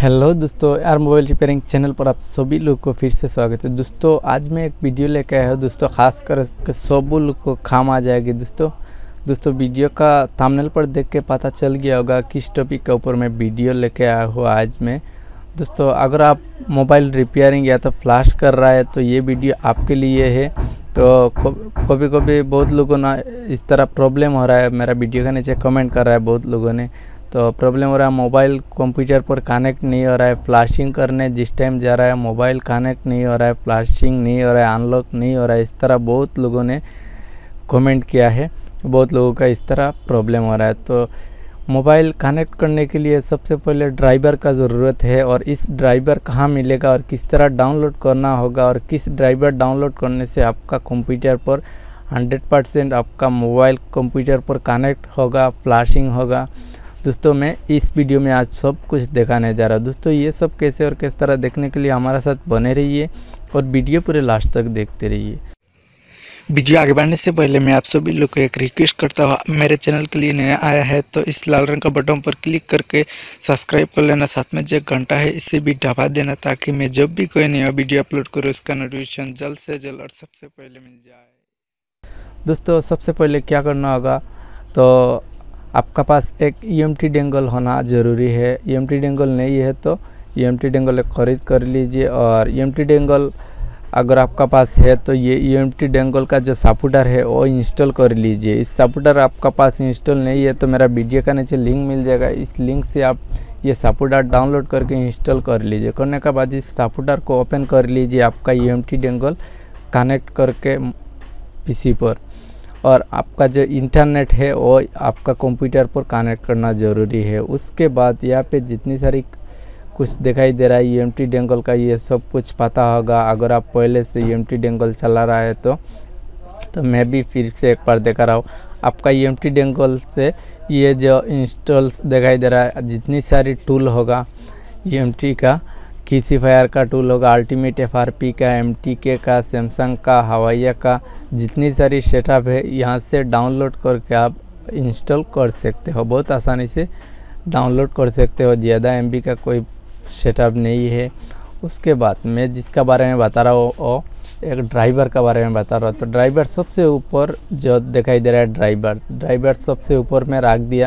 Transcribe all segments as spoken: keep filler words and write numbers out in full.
Hello दोस्तों, यार mobile repairing channel पर आप सभी लोग को फिर से स्वागत है। दोस्तों आज मैं एक वीडियो लेके आया हूँ दोस्तों, खास कर सब लोग को काम आ जाएगी। दोस्तों दोस्तों वीडियो का थंबनेल पर देख के पता चल गया होगा किस टॉपिक के ऊपर मैं वीडियो लेके आया हूँ आज मैं। दोस्तों अगर आप मोबाइल रिपेयरिंग या तो फ्लैश कर रहा है तो ये वीडियो आपके लिए है। तो कभी कभी बहुत लोगों ना इस तरह प्रॉब्लम हो रहा है, मेरा वीडियो के नीचे कमेंट कर रहा है बहुत लोगों ने, तो प्रॉब्लम हो रहा है मोबाइल कंप्यूटर पर कनेक्ट नहीं हो रहा है, फ्लैशिंग करने जिस टाइम जा रहा है मोबाइल कनेक्ट नहीं हो रहा है, फ्लैशिंग नहीं हो रहा है, अनलॉक नहीं हो रहा है। इस तरह बहुत लोगों ने कमेंट किया है, बहुत लोगों का इस तरह प्रॉब्लम हो रहा है। तो मोबाइल कनेक्ट करने के लिए सबसे पहले ड्राइवर का ज़रूरत है, और इस ड्राइवर कहाँ मिलेगा और किस तरह डाउनलोड करना होगा, और किस ड्राइवर डाउनलोड करने से आपका कंप्यूटर पर हंड्रेड परसेंट आपका मोबाइल कंप्यूटर पर कनेक्ट होगा, फ्लैशिंग होगा। दोस्तों मैं इस वीडियो में आज सब कुछ दिखाने जा रहा हूँ। दोस्तों ये सब कैसे और किस तरह देखने के लिए हमारे साथ बने रहिए और वीडियो पूरे लास्ट तक देखते रहिए। वीडियो आगे बढ़ने से पहले मैं आप सभी लोग को एक रिक्वेस्ट करता हूँ, मेरे चैनल के लिए नया आया है तो इस लाल रंग का बटन पर क्लिक करके सब्सक्राइब कर लेना, साथ में जो घंटा है इसे भी दबा देना ताकि मैं जब भी कोई नया वीडियो अपलोड करूँ उसका नोटिफिकेशन जल्द से जल्द और सबसे पहले मिल जाए। दोस्तों सबसे पहले क्या करना होगा, तो आपका पास एक ई एम टी डेंगल होना ज़रूरी है। ई एम टी डेंगल नहीं है तो ई एम टी डेंगल एक ख़रीद कर लीजिए, और ई एम टी डेंगल अगर आपका पास है तो ये ई एम टी डेंगल का जो सॉफ्टवेयर है वो इंस्टॉल कर लीजिए। इस सॉफ्टवेयर आपका पास इंस्टॉल नहीं है तो मेरा वीडियो का नीचे लिंक मिल जाएगा, इस लिंक से आप ये सॉफ्टवेयर डाउनलोड करके इंस्टॉल कर लीजिए। करने के बाद इस सॉफ्टवेयर को ओपन कर लीजिए आपका E M T dongle connect करके पीसी पर, और आपका जो इंटरनेट है वो आपका कंप्यूटर पर कनेक्ट करना ज़रूरी है। उसके बाद यहाँ पे जितनी सारी कुछ दिखाई दे रहा है ई एम टी डेंगल का, ये सब कुछ पता होगा अगर आप पहले से ई एम टी डेंगल चला रहा है तो तो मैं भी फिर से एक बार दिखा रहा हूँ आपका ई एम टी डेंगल से। ये जो इंस्टॉल दिखाई दे रहा है, जितनी सारी टूल होगा ई एम टी का, कीसीफायर का टूल होगा, अल्टीमेट एफ आर पी का, एम टी के का, सैमसंग का, हवाइया का, जितनी सारी सेटअप है यहाँ से डाउनलोड करके आप इंस्टॉल कर सकते हो, बहुत आसानी से डाउनलोड कर सकते हो, ज़्यादा एम बी का कोई सेटअप नहीं है। उसके बाद मैं जिसका बारे में बता रहा हूँ वो एक ड्राइवर का बारे में बता रहा हूँ। तो ड्राइवर सबसे ऊपर जो दिखाई दे रहा है, ड्राइवर ड्राइवर सबसे ऊपर में रख दिया।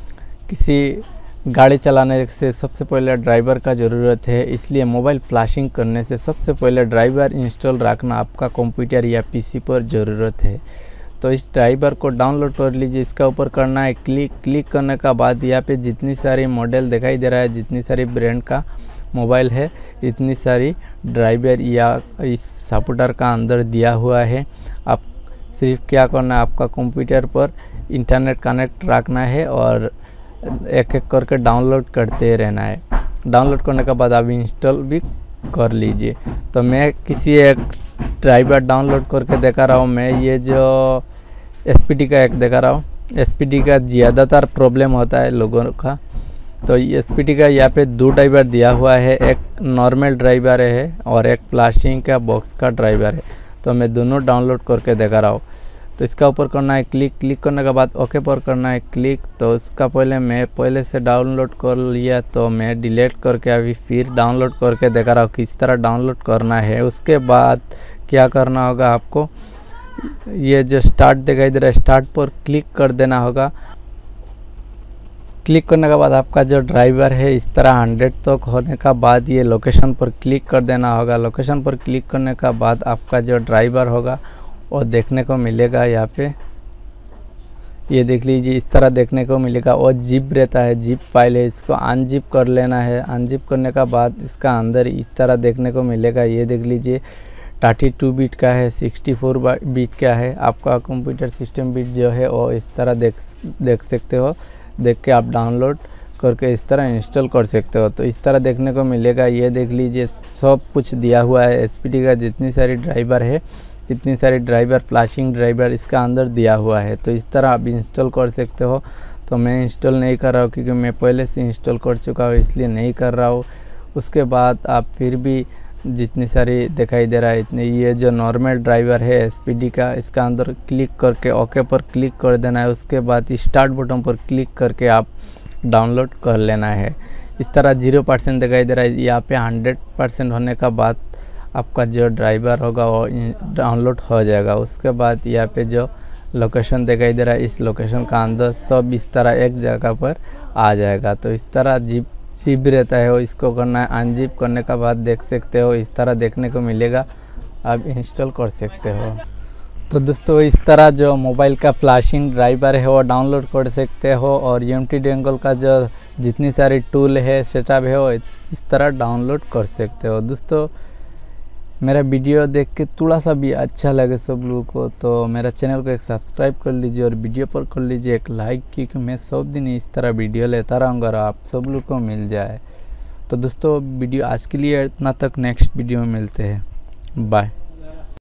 किसी गाड़ी चलाने से सबसे पहले ड्राइवर का ज़रूरत है, इसलिए मोबाइल फ्लैशिंग करने से सबसे पहले ड्राइवर इंस्टॉल रखना आपका कंप्यूटर या पीसी पर ज़रूरत है। तो इस ड्राइवर को डाउनलोड कर लीजिए, इसका ऊपर करना है क्लिक। क्लिक करने का बाद यहाँ पे जितनी सारी मॉडल दिखाई दे रहा है, जितनी सारी ब्रांड का मोबाइल है, इतनी सारी ड्राइवर या इस सॉफ्टवेयर का अंदर दिया हुआ है। आप सिर्फ क्या करना है, आपका कंप्यूटर पर इंटरनेट कनेक्ट रखना है और एक एक करके डाउनलोड करते रहना है। डाउनलोड करने के बाद आप इंस्टॉल भी कर लीजिए। तो मैं किसी एक ड्राइवर डाउनलोड करके दिखा रहा हूँ। मैं ये जो एस पी डी का एक दिखा रहा हूँ, एस पी डी का ज़्यादातर प्रॉब्लम होता है लोगों का। तो एस पी डी का यहाँ पे दो ड्राइवर दिया हुआ है, एक नॉर्मल ड्राइवर है और एक फ्लैशिंग का बॉक्स का ड्राइवर है। तो मैं दोनों डाउनलोड करके दिखा रहा हूँ। तो इसका ऊपर करना है क्लिक। क्लिक करने के बाद ओके पर करना है क्लिक। तो उसका पहले मैं पहले से डाउनलोड कर लिया तो मैं डिलीट करके अभी फिर डाउनलोड करके दिखा रहा हूँ किस तरह डाउनलोड करना है। उसके बाद क्या करना होगा, आपको ये जो स्टार्ट दिखाई दे रहा है, स्टार्ट पर क्लिक कर देना होगा। क्लिक करने के बाद आपका जो ड्राइवर है इस तरह हंड्रेड तक होने का बाद ये लोकेशन पर क्लिक कर देना होगा। लोकेशन पर क्लिक करने का बाद आपका जो ड्राइवर होगा और देखने को मिलेगा। यहाँ पे ये देख लीजिए, इस तरह देखने को मिलेगा। और जिप रहता है, जिप फाइल है, इसको अनजिप कर लेना है। अनजिप करने का बाद इसका अंदर इस तरह देखने को मिलेगा। ये देख लीजिए थर्टी टू बिट का है, सिक्सटी फोर बिट का है। आपका कंप्यूटर सिस्टम बिट जो है वो इस तरह देख देख सकते हो। देख के आप डाउनलोड करके इस तरह इंस्टॉल कर सकते हो। तो इस तरह देखने को मिलेगा। ये देख लीजिए सब कुछ दिया हुआ है, एस पी डी का जितनी सारी ड्राइवर है, इतनी सारी ड्राइवर, फ्लैशिंग ड्राइवर इसका अंदर दिया हुआ है। तो इस तरह आप इंस्टॉल कर सकते हो। तो मैं इंस्टॉल नहीं कर रहा हूँ क्योंकि मैं पहले से इंस्टॉल कर चुका हूँ, इसलिए नहीं कर रहा हूँ। उसके बाद आप फिर भी जितनी सारी दिखाई दे रहा है इतनी, ये जो नॉर्मल ड्राइवर है एस पी डी का, इसका अंदर क्लिक करके ओके पर क्लिक कर देना है। उसके बाद स्टार्ट बटन पर क्लिक करके आप डाउनलोड कर लेना है। इस तरह जीरो परसेंट दिखाई दे रहा है। यहाँ पे हंड्रेड परसेंट होने का बाद आपका जो ड्राइवर होगा वो डाउनलोड हो जाएगा। उसके बाद यहाँ पे जो लोकेशन दिखाई दे रहा है, इस लोकेशन का अंदर सब इस तरह एक जगह पर आ जाएगा। तो इस तरह जिप जिप रहता है, वो इसको करना है। अनजिप करने का बाद देख सकते हो इस तरह देखने को मिलेगा, आप इंस्टॉल कर सकते हो। तो दोस्तों इस तरह जो मोबाइल का फ्लैशिंग ड्राइवर है वो डाउनलोड कर सकते हो, और यूएमटी डेंगल का जो जितनी सारी टूल है सेटअप है वो इस तरह डाउनलोड कर सकते हो। दोस्तों मेरा वीडियो देख के थोड़ा सा भी अच्छा लगे सब लोगों को तो मेरा चैनल को एक सब्सक्राइब कर लीजिए, और वीडियो पर कर लीजिए एक लाइक, क्योंकि मैं सब दिन इस तरह वीडियो लेता रहूँगा और आप सब लोग को मिल जाए। तो दोस्तों वीडियो आज के लिए इतना तक, नेक्स्ट वीडियो में मिलते हैं, बाय।